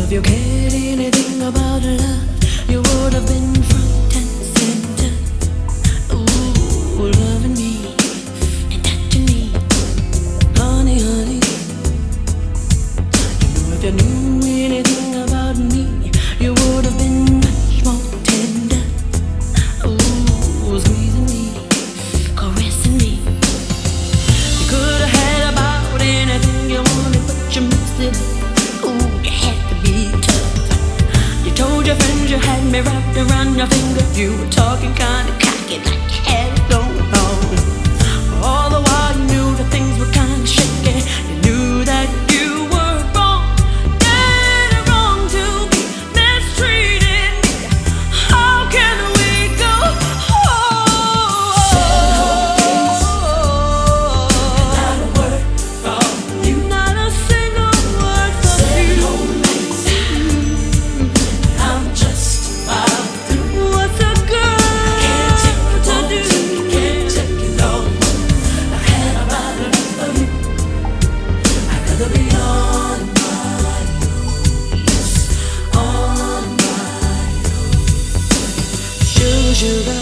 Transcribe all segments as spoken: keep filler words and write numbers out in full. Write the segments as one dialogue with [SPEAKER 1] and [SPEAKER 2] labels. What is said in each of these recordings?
[SPEAKER 1] if you cared anything about love, you would have been front and center. Ooh, loving me and touching me, honey, honey. You know, if you knew anything about me, you would have been much more tender. Ooh, squeezing me, caressing me. You could have had about anything you wanted, but you missed it. Ooh, you had to be tough. You told your friends you had me wrapped around your finger. You were talking kinda cocky, like you had it going on. All the while you knew that things were kinda shaky. You knew that you were wrong, dead and wrong to be mistreated. How can we go home? Not a word from you, not a single word from you. I'm just about through. What's a girl to do? Can't take it no more. I had about enough of you. I'd rather be on my own, yes, on my own. Sugar, sugar,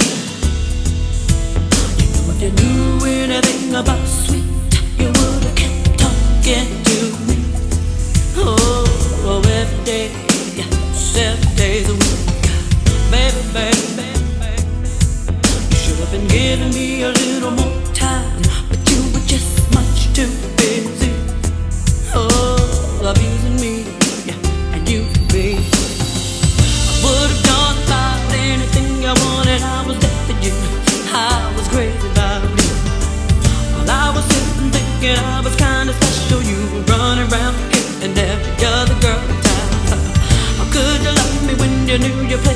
[SPEAKER 1] you know if you knew anything about sweet, you would have kept talking to me. Oh, every day, seven days a week. Baby, baby, baby, baby. You should have been giving me a little more time, but you were just much too busy. Oh, abusing me and using me. I would have done about anything I wanted. I was there for you. I was crazy about you. While I was sitting thinking I was kinda special, you were running around here and every other girl in town. How could you love me when you knew you played